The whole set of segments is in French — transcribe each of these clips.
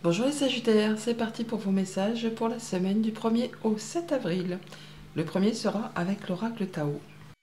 Bonjour les Sagittaires, c'est parti pour vos messages pour la semaine du 1er au 7 avril. Le premier sera avec l'oracle Tao.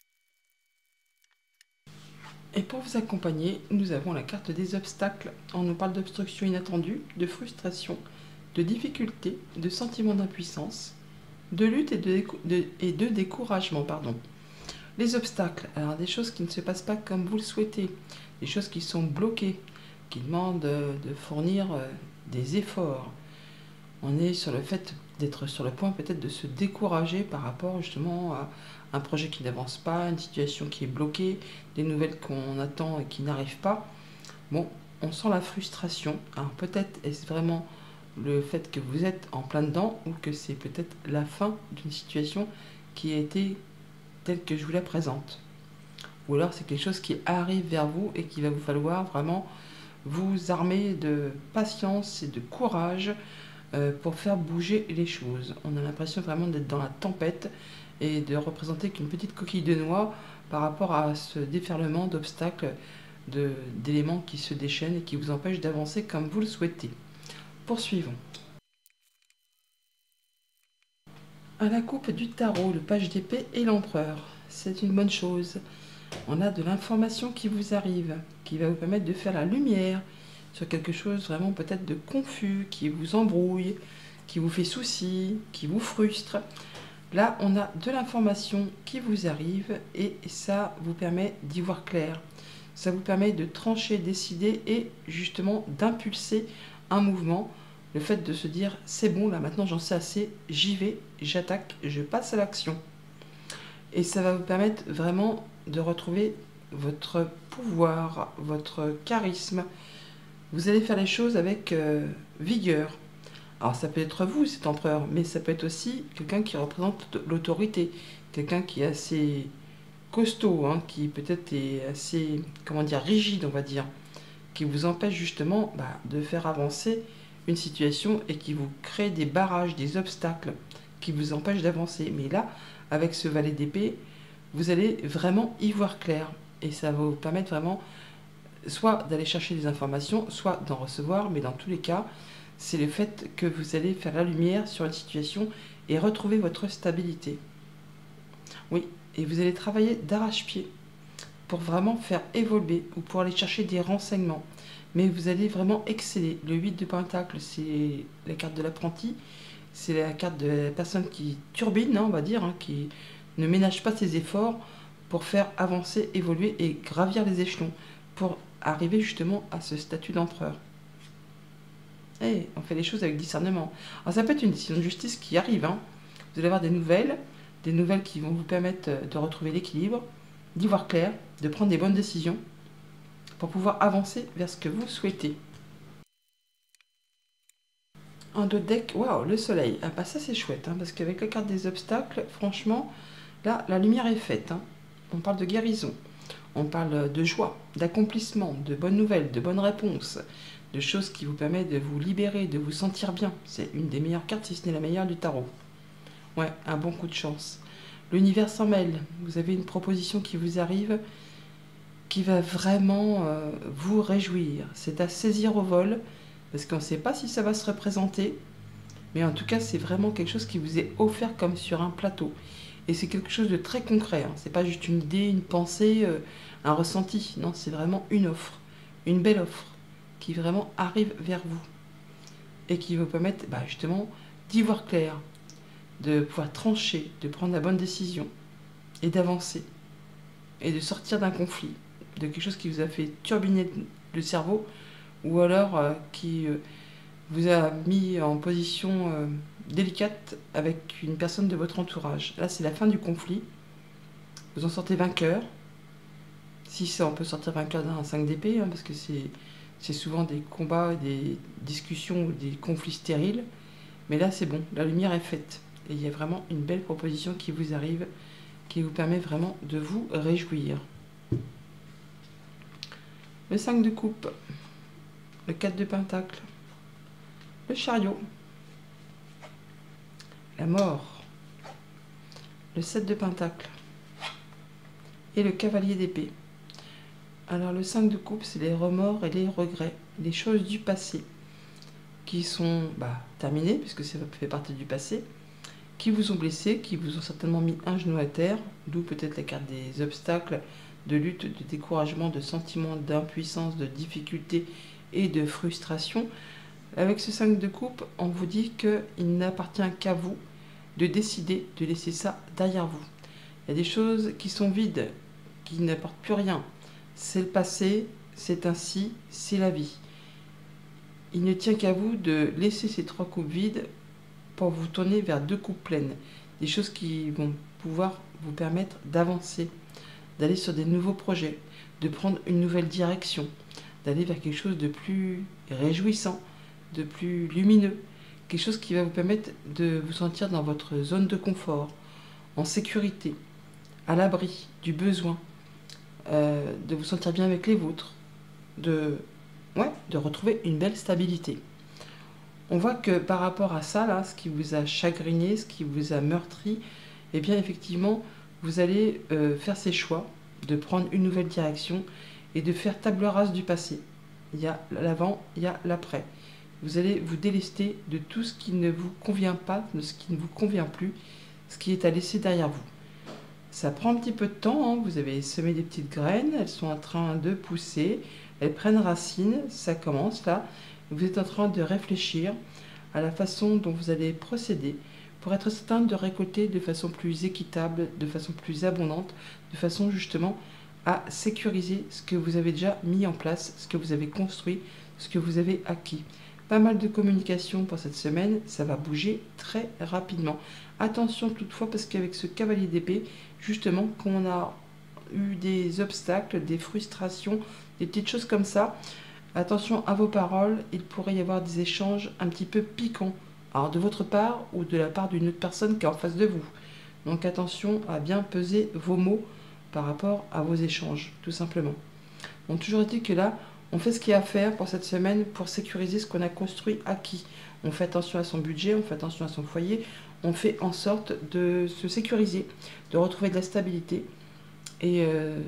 Et pour vous accompagner, nous avons la carte des obstacles. On nous parle d'obstructions inattendues, de frustration, de difficultés, de sentiments d'impuissance, de lutte et de découragement. Les obstacles, alors des choses qui ne se passent pas comme vous le souhaitez, des choses qui sont bloquées, qui demandent de fournir des efforts. On est sur le fait d'être sur le point peut-être de se décourager par rapport justement à un projet qui n'avance pas, une situation qui est bloquée, des nouvelles qu'on attend et qui n'arrivent pas. Bon, on sent la frustration. Alors peut-être est-ce vraiment le fait que vous êtes en plein dedans ou que c'est peut-être la fin d'une situation qui a été telle que je vous la présente. Ou alors c'est quelque chose qui arrive vers vous et qui va vous falloir vraiment vous armer de patience et de courage pour faire bouger les choses. On a l'impression vraiment d'être dans la tempête et de représenter qu'une petite coquille de noix par rapport à ce déferlement d'obstacles, d'éléments qui se déchaînent et qui vous empêchent d'avancer comme vous le souhaitez. Poursuivons. À la coupe du tarot, le page d'épée et l'empereur. C'est une bonne chose. On a de l'information qui vous arrive, qui va vous permettre de faire la lumière sur quelque chose vraiment peut-être de confus, qui vous embrouille, qui vous fait souci, qui vous frustre. Là, on a de l'information qui vous arrive et ça vous permet d'y voir clair. Ça vous permet de trancher, décider et justement d'impulser un mouvement. Le fait de se dire, c'est bon, là maintenant j'en sais assez, j'y vais, j'attaque, je passe à l'action. Et ça va vous permettre vraiment de retrouver votre pouvoir, votre charisme. Vous allez faire les choses avec vigueur. Alors ça peut être vous, cet empereur, mais ça peut être aussi quelqu'un qui représente l'autorité, quelqu'un qui est assez costaud, hein, qui peut-être est assez, comment dire, rigide, on va dire, qui vous empêche justement de faire avancer une situation et qui vous crée des barrages, des obstacles qui vous empêchent d'avancer. Mais là, avec ce valet d'épée, vous allez vraiment y voir clair et ça va vous permettre vraiment soit d'aller chercher des informations, soit d'en recevoir, mais dans tous les cas, c'est le fait que vous allez faire la lumière sur une situation et retrouver votre stabilité. Oui, et vous allez travailler d'arrache-pied pour vraiment faire évoluer ou pour aller chercher des renseignements. Mais vous allez vraiment exceller. Le 8 de Pentacle, c'est la carte de l'apprenti, c'est la carte de la personne qui turbine, hein, on va dire, hein, qui ne ménage pas ses efforts pour faire avancer, évoluer et gravir les échelons, pour arriver justement à ce statut d'empereur. Et on fait les choses avec discernement. Alors ça peut être une décision de justice qui arrive, hein. Vous allez avoir des nouvelles qui vont vous permettre de retrouver l'équilibre, d'y voir clair, de prendre des bonnes décisions pour pouvoir avancer vers ce que vous souhaitez. Un d'autres deck, waouh, le soleil. Ah bah ça c'est chouette, hein, parce qu'avec la carte des obstacles, franchement, là, la lumière est faite. Hein. On parle de guérison, on parle de joie, d'accomplissement, de bonnes nouvelles, de bonnes réponses, de choses qui vous permettent de vous libérer, de vous sentir bien. C'est une des meilleures cartes, si ce n'est la meilleure du tarot. Ouais, un bon coup de chance. L'univers s'en mêle. Vous avez une proposition qui vous arrive qui va vraiment vous réjouir. C'est à saisir au vol, parce qu'on ne sait pas si ça va se représenter, mais en tout cas, c'est vraiment quelque chose qui vous est offert comme sur un plateau. Et c'est quelque chose de très concret. Hein. C'est pas juste une idée, une pensée, un ressenti. Non, c'est vraiment une offre, une belle offre, qui vraiment arrive vers vous. Et qui vous permettre justement d'y voir clair, de pouvoir trancher, de prendre la bonne décision, et d'avancer, et de sortir d'un conflit, de quelque chose qui vous a fait turbiner le cerveau, ou alors qui vous a mis en position délicate avec une personne de votre entourage. Là, c'est la fin du conflit. Vous en sortez vainqueur. Si ça, on peut sortir vainqueur d'un 5 d'épée, hein, parce que c'est souvent des combats, des discussions ou des conflits stériles. Mais là, c'est bon, la lumière est faite. Et il y a vraiment une belle proposition qui vous arrive, qui vous permet vraiment de vous réjouir. Le 5 de coupe, le 4 de pentacle, le chariot, la mort, le 7 de pentacle et le cavalier d'épée. Alors le 5 de coupe, c'est les remords et les regrets, les choses du passé qui sont terminés, puisque ça fait partie du passé, qui vous ont blessé, qui vous ont certainement mis un genou à terre, d'où peut-être la carte des obstacles, de lutte, de découragement, de sentiments d'impuissance, de difficulté et de frustration. Avec ce 5 de coupe, on vous dit qu'il n'appartient qu'à vous de décider de laisser ça derrière vous. Il y a des choses qui sont vides, qui n'apportent plus rien. C'est le passé, c'est ainsi, c'est la vie. Il ne tient qu'à vous de laisser ces 3 coupes vides pour vous tourner vers 2 coupes pleines. Des choses qui vont pouvoir vous permettre d'avancer, d'aller sur des nouveaux projets, de prendre une nouvelle direction, d'aller vers quelque chose de plus réjouissant, de plus lumineux, quelque chose qui va vous permettre de vous sentir dans votre zone de confort, en sécurité, à l'abri du besoin, de vous sentir bien avec les vôtres, de retrouver une belle stabilité. On voit que par rapport à ça, là, ce qui vous a chagriné, ce qui vous a meurtri, eh bien effectivement, vous allez faire ces choix de prendre une nouvelle direction et de faire table rase du passé. Il y a l'avant, il y a l'après. Vous allez vous délester de tout ce qui ne vous convient pas, de ce qui ne vous convient plus, ce qui est à laisser derrière vous. Ça prend un petit peu de temps, hein. Vous avez semé des petites graines, elles sont en train de pousser, elles prennent racine, ça commence là. Vous êtes en train de réfléchir à la façon dont vous allez procéder pour être certain de récolter de façon plus équitable, de façon plus abondante, de façon justement à sécuriser ce que vous avez déjà mis en place, ce que vous avez construit, ce que vous avez acquis. Pas mal de communication pour cette semaine, ça va bouger très rapidement. Attention toutefois parce qu'avec ce cavalier d'épée, justement, quand on a eu des obstacles, des frustrations, des petites choses comme ça, attention à vos paroles, il pourrait y avoir des échanges un petit peu piquants, alors de votre part ou de la part d'une autre personne qui est en face de vous. Donc attention à bien peser vos mots par rapport à vos échanges, tout simplement. Donc toujours est-il que là, on fait ce qu'il y a à faire pour cette semaine pour sécuriser ce qu'on a construit, acquis. On fait attention à son budget, on fait attention à son foyer, on fait en sorte de se sécuriser, de retrouver de la stabilité et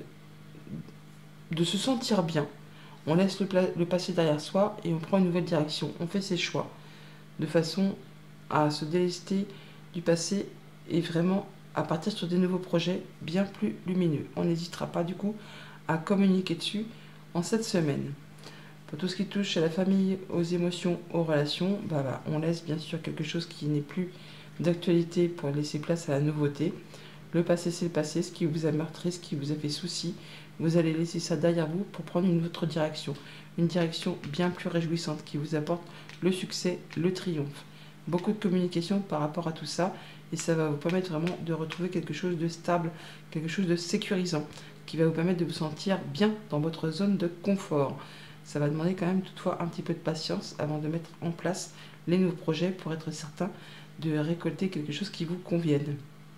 de se sentir bien. On laisse le passé derrière soi et on prend une nouvelle direction. On fait ses choix de façon à se délester du passé et vraiment à partir sur des nouveaux projets bien plus lumineux. On n'hésitera pas du coup à communiquer dessus en cette semaine. Pour tout ce qui touche à la famille, aux émotions, aux relations, on laisse bien sûr quelque chose qui n'est plus d'actualité pour laisser place à la nouveauté. Le passé, c'est le passé, ce qui vous a meurtri, ce qui vous a fait souci. Vous allez laisser ça derrière vous pour prendre une autre direction. Une direction bien plus réjouissante qui vous apporte le succès, le triomphe. Beaucoup de communication par rapport à tout ça et ça va vous permettre vraiment de retrouver quelque chose de stable, quelque chose de sécurisant qui va vous permettre de vous sentir bien dans votre zone de confort. Ça va demander quand même toutefois un petit peu de patience avant de mettre en place les nouveaux projets pour être certain de récolter quelque chose qui vous convienne.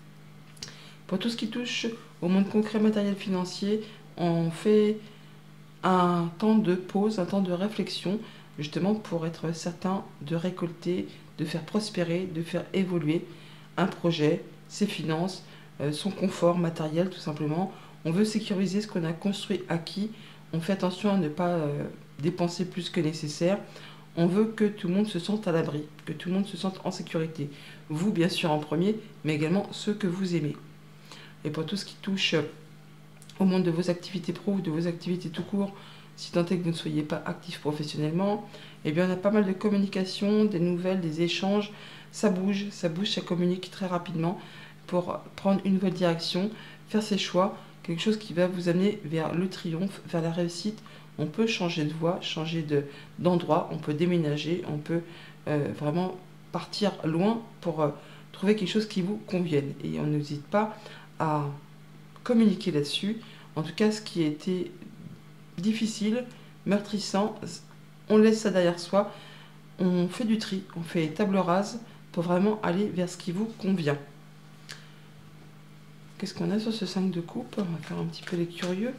Pour tout ce qui touche au monde concret, matériel, financier, on fait un temps de pause, un temps de réflexion, justement pour être certain de récolter, de faire prospérer, de faire évoluer un projet, ses finances, son confort matériel tout simplement. On veut sécuriser ce qu'on a construit, acquis. On fait attention à ne pas dépenser plus que nécessaire. On veut que tout le monde se sente à l'abri, que tout le monde se sente en sécurité. Vous, bien sûr, en premier, mais également ceux que vous aimez. Et pour tout ce qui touche au monde de vos activités pro ou de vos activités tout court, si tant est que vous ne soyez pas actif professionnellement, eh bien, on a pas mal de communication, des nouvelles, des échanges. Ça bouge, ça communique très rapidement pour prendre une nouvelle direction, faire ses choix, quelque chose qui va vous amener vers le triomphe, vers la réussite. On peut changer de voie, changer d'endroit, on peut déménager, on peut vraiment partir loin pour trouver quelque chose qui vous convienne. Et on n'hésite pas à communiquer là-dessus. En tout cas, ce qui a été difficile, meurtrissant, on laisse ça derrière soi, on fait du tri, on fait table rase pour vraiment aller vers ce qui vous convient. Qu'est-ce qu'on a sur ce 5 de coupe? On va faire un petit peu les curieux.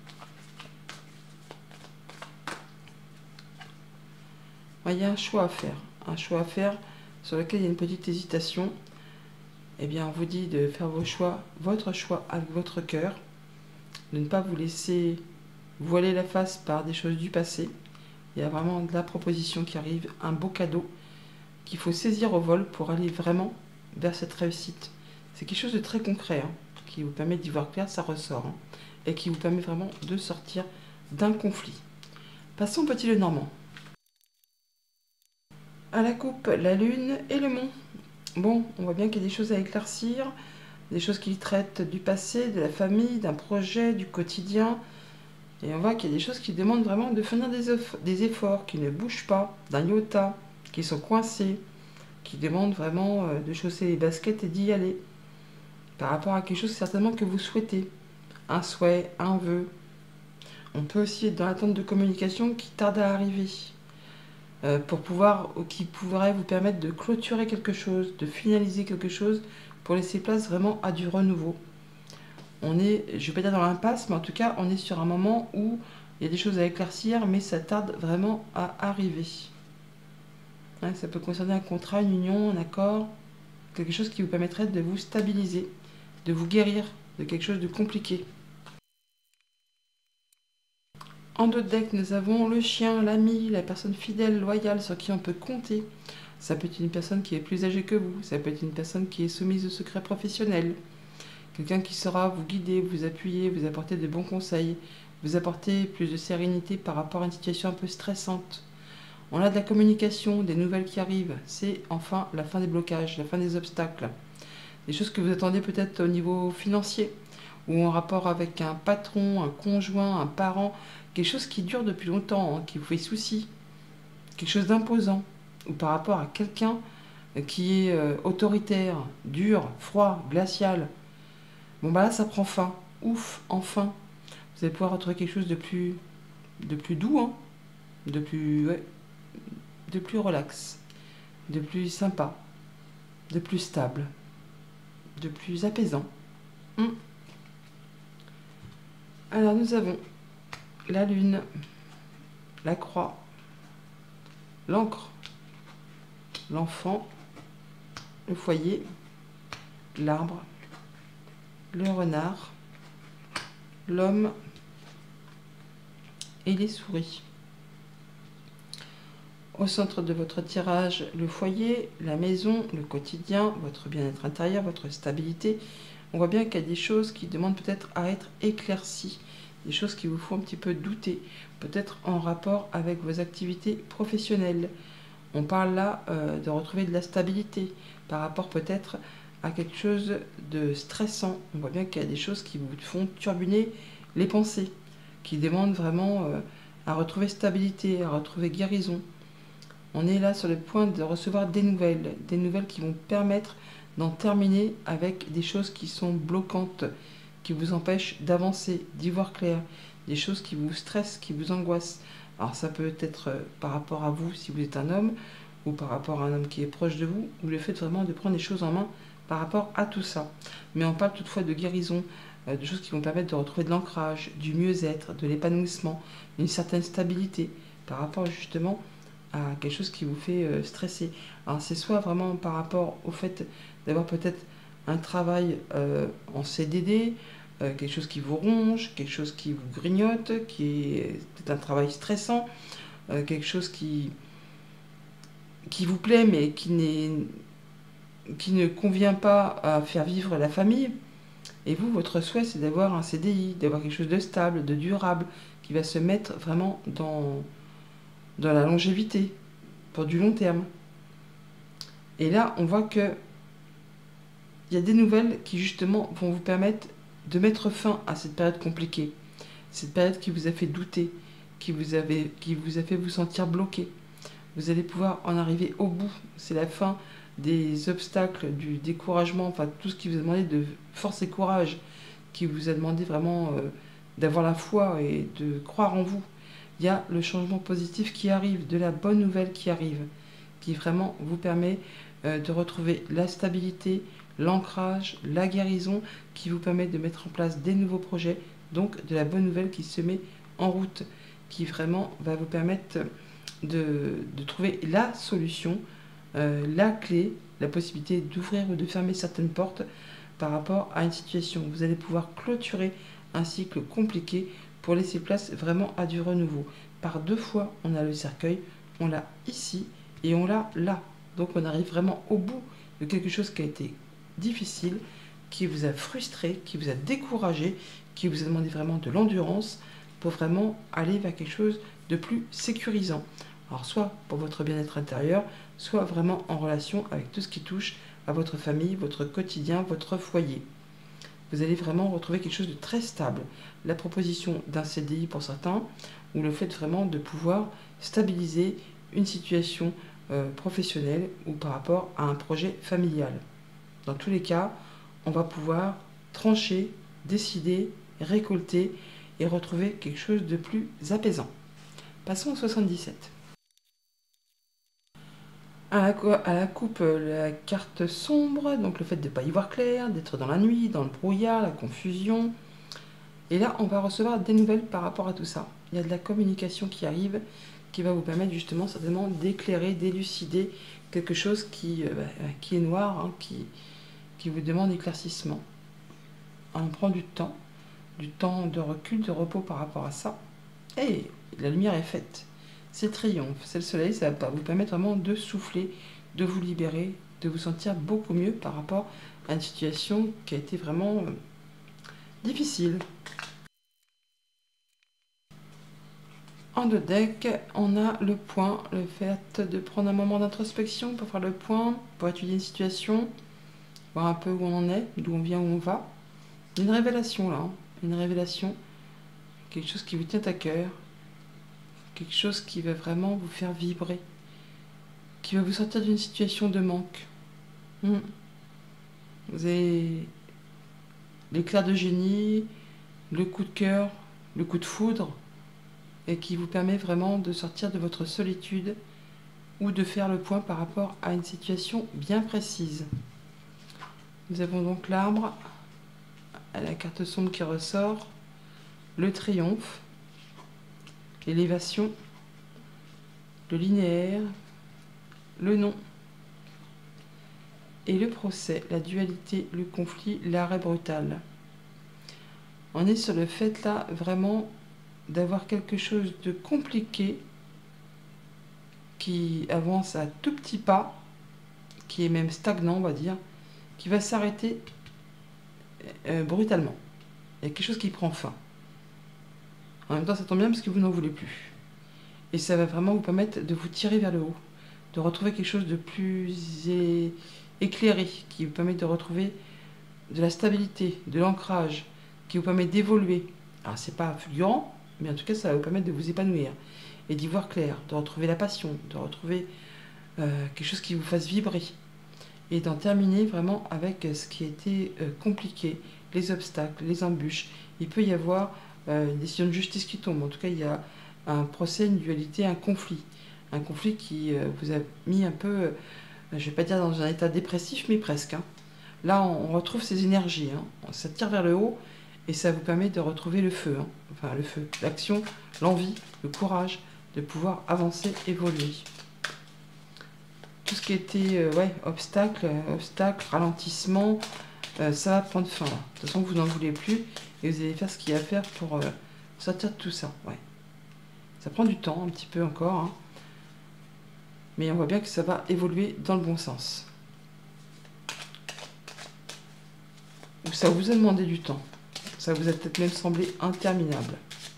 Il y a un choix à faire sur lequel il y a une petite hésitation. Eh bien, on vous dit de faire vos choix, votre choix avec votre cœur, de ne pas vous laisser voiler la face par des choses du passé, Il y a vraiment de la proposition qui arrive, un beau cadeau qu'il faut saisir au vol pour aller vraiment vers cette réussite. C'est quelque chose de très concret, hein, qui vous permet d'y voir clair, ça ressort, hein, et qui vous permet vraiment de sortir d'un conflit. Passons au petit Lenormand. À la coupe, la lune et le mont. Bon, on voit bien qu'il y a des choses à éclaircir, des choses qui traitent du passé, de la famille, d'un projet, du quotidien. Et on voit qu'il y a des choses qui demandent vraiment de fournir des efforts, qui ne bougent pas d'un iota, qui sont coincés, qui demandent vraiment de chausser les baskets et d'y aller. Par rapport à quelque chose certainement que vous souhaitez. Un souhait, un vœu. On peut aussi être dans l'attente de communication qui tarde à arriver. Qui pourrait vous permettre de clôturer quelque chose, de finaliser quelque chose pour laisser place vraiment à du renouveau. On est, je ne vais pas dire dans l'impasse, mais en tout cas, on est sur un moment où il y a des choses à éclaircir, mais ça tarde vraiment à arriver. Hein, ça peut concerner un contrat, une union, un accord, quelque chose qui vous permettrait de vous stabiliser, de vous guérir de quelque chose de compliqué. En dos de deck, nous avons le chien, l'ami, la personne fidèle, loyale, sur qui on peut compter. Ça peut être une personne qui est plus âgée que vous, ça peut être une personne qui est soumise au secret professionnel. Quelqu'un qui saura vous guider, vous appuyer, vous apporter de bons conseils, vous apporter plus de sérénité par rapport à une situation un peu stressante. On a de la communication, des nouvelles qui arrivent. C'est enfin la fin des blocages, la fin des obstacles. Des choses que vous attendez peut-être au niveau financier, ou en rapport avec un patron, un conjoint, un parent, quelque chose qui dure depuis longtemps, hein, qui vous fait souci, quelque chose d'imposant, ou par rapport à quelqu'un qui est autoritaire, dur, froid, glacial. Bon bah là ça prend fin, ouf, enfin. Vous allez pouvoir retrouver quelque chose de plus doux, hein, de plus relax, de plus sympa, de plus stable, de plus apaisant. Alors nous avons la lune, la croix, l'encre, l'enfant, le foyer, l'arbre, le renard, l'homme et les souris. Au centre de votre tirage, le foyer, la maison, le quotidien, votre bien-être intérieur, votre stabilité. On voit bien qu'il y a des choses qui demandent peut-être à être éclaircies, des choses qui vous font un petit peu douter, peut-être en rapport avec vos activités professionnelles. On parle là de retrouver de la stabilité par rapport peut-être à quelque chose de stressant. On voit bien qu'il y a des choses qui vous font turbiner les pensées, qui demandent vraiment à retrouver stabilité, à retrouver guérison. On est là sur le point de recevoir des nouvelles qui vont permettre d'en terminer avec des choses qui sont bloquantes, qui vous empêchent d'avancer, d'y voir clair, des choses qui vous stressent, qui vous angoissent. Alors ça peut être par rapport à vous si vous êtes un homme, ou par rapport à un homme qui est proche de vous, ou le fait vraiment de prendre les choses en main par rapport à tout ça. Mais on parle toutefois de guérison, de choses qui vont permettre de retrouver de l'ancrage, du mieux-être, de l'épanouissement, d'une certaine stabilité par rapport justement à quelque chose qui vous fait stresser. Alors c'est soit vraiment par rapport au fait d'avoir peut-être un travail en CDD, quelque chose qui vous ronge, quelque chose qui vous grignote, qui est peut-être un travail stressant, quelque chose qui vous plaît mais qui ne convient pas à faire vivre la famille. Et vous, votre souhait, c'est d'avoir un CDI, d'avoir quelque chose de stable, de durable, qui va se mettre vraiment dans la longévité, pour du long terme. Et là, on voit que il y a des nouvelles qui, justement, vont vous permettre de mettre fin à cette période compliquée. Cette période qui vous a fait douter, qui vous a fait vous sentir bloqué. Vous allez pouvoir en arriver au bout. C'est la fin des obstacles, du découragement, enfin tout ce qui vous a demandé de force et courage, qui vous a demandé vraiment d'avoir la foi et de croire en vous. Il y a le changement positif qui arrive, de la bonne nouvelle qui arrive, qui vraiment vous permet de retrouver la stabilité, l'ancrage, la guérison, qui vous permet de mettre en place des nouveaux projets, donc de la bonne nouvelle qui se met en route, qui vraiment va vous permettre de trouver la solution, la clé, la possibilité d'ouvrir ou de fermer certaines portes par rapport à une situation. Vous allez pouvoir clôturer un cycle compliqué pour laisser place vraiment à du renouveau. par 2 fois, on a le cercueil, on l'a ici et on l'a là. Donc on arrive vraiment au bout de quelque chose qui a été difficile, qui vous a frustré, qui vous a découragé, qui vous a demandé vraiment de l'endurance pour vraiment aller vers quelque chose de plus sécurisant. Alors soit pour votre bien-être intérieur, soit vraiment en relation avec tout ce qui touche à votre famille, votre quotidien, votre foyer. Vous allez vraiment retrouver quelque chose de très stable. La proposition d'un CDI pour certains, ou le fait vraiment de pouvoir stabiliser une situation professionnelle ou par rapport à un projet familial. Dans tous les cas, on va pouvoir trancher, décider, récolter et retrouver quelque chose de plus apaisant. Passons au 77. À la coupe, la carte sombre, donc le fait de ne pas y voir clair, d'être dans la nuit, dans le brouillard, la confusion. Et là, on va recevoir des nouvelles par rapport à tout ça. Il y a de la communication qui arrive, qui va vous permettre justement certainement d'éclairer, d'élucider quelque chose qui est noir, hein, qui vous demande éclaircissement. On prend du temps de recul, de repos par rapport à ça. Et la lumière est faite. C'est le triomphe, c'est le soleil, ça va vous permettre vraiment de souffler, de vous libérer, de vous sentir beaucoup mieux par rapport à une situation qui a été vraiment difficile. En deux decks, on a le point, le fait de prendre un moment d'introspection pour faire le point, pour étudier une situation, voir un peu où on en est, d'où on vient, où on va. Une révélation là, hein. Une révélation, quelque chose qui vous tient à cœur, quelque chose qui va vraiment vous faire vibrer, qui va vous sortir d'une situation de manque. Vous avez l'éclair de génie, le coup de cœur, le coup de foudre, et qui vous permet vraiment de sortir de votre solitude ou de faire le point par rapport à une situation bien précise. Nous avons donc l'arbre, la carte sombre qui ressort, le triomphe, l'élévation, le linéaire, le non et le procès, la dualité, le conflit, l'arrêt brutal. On est sur le fait là vraiment d'avoir quelque chose de compliqué qui avance à tout petits pas, qui est même stagnant on va dire, qui va s'arrêter brutalement. Il y a quelque chose qui prend fin. En même temps ça tombe bien parce que vous n'en voulez plus. Et ça va vraiment vous permettre de vous tirer vers le haut, de retrouver quelque chose de plus éclairé, qui vous permet de retrouver de la stabilité, de l'ancrage, qui vous permet d'évoluer. Alors c'est pas fulgurant, mais en tout cas ça va vous permettre de vous épanouir et d'y voir clair, de retrouver la passion, de retrouver quelque chose qui vous fasse vibrer et d'en terminer vraiment avec ce qui a été compliqué, les obstacles, les embûches. Il peut y avoir une décision de justice qui tombe, en tout cas il y a un procès, une dualité, un conflit qui vous a mis un peu, je ne vais pas dire dans un état dépressif, mais presque. Hein. Là, on retrouve ces énergies, hein. Ça tire vers le haut et ça vous permet de retrouver le feu, hein. Enfin le feu, l'action, l'envie, le courage de pouvoir avancer, évoluer. Tout ce qui était obstacle, ralentissement, ça va prendre fin. Là. De toute façon, vous n'en voulez plus et vous allez faire ce qu'il y a à faire pour sortir de tout ça. Ouais. Ça prend du temps, un petit peu encore, hein. Mais on voit bien que ça va évoluer dans le bon sens. Ou ça vous a demandé du temps. Ça vous a peut-être même semblé interminable.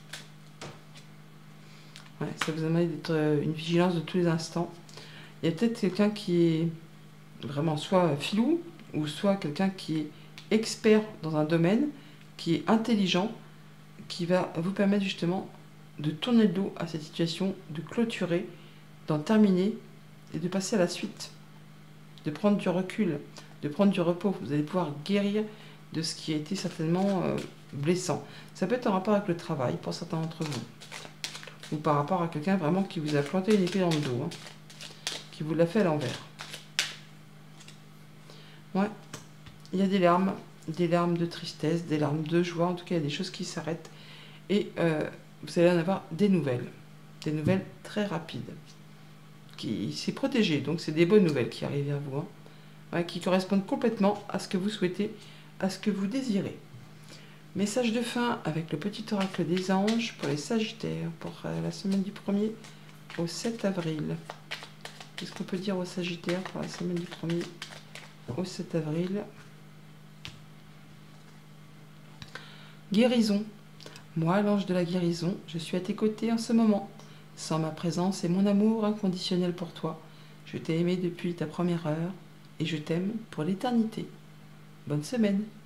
Ouais, ça vous a demandé d'être une vigilance de tous les instants. Il y a peut-être quelqu'un qui est vraiment soit filou, ou soit quelqu'un qui est expert dans un domaine, qui est intelligent, qui va vous permettre justement de tourner le dos à cette situation, de clôturer, d'en terminer et de passer à la suite, de prendre du recul, de prendre du repos. Vous allez pouvoir guérir de ce qui a été certainement blessant. Ça peut être en rapport avec le travail pour certains d'entre vous, ou par rapport à quelqu'un vraiment qui vous a planté une épée dans le dos, hein, qui vous l'a fait à l'envers. Ouais, il y a des larmes de tristesse, des larmes de joie, en tout cas il y a des choses qui s'arrêtent et vous allez en avoir des nouvelles très rapides. Qui s'est protégé, donc c'est des bonnes nouvelles qui arrivent vers vous, hein, ouais, qui correspondent complètement à ce que vous souhaitez, à ce que vous désirez. Message de fin avec le petit oracle des anges pour les Sagittaires, pour la semaine du 1er au 7 avril. Qu'est-ce qu'on peut dire aux Sagittaires pour la semaine du 1er au 7 avril? Guérison. Moi, l'ange de la guérison, je suis à tes côtés en ce moment. Sans ma présence et mon amour inconditionnel pour toi, je t'ai aimé depuis ta première heure et je t'aime pour l'éternité. Bonne semaine.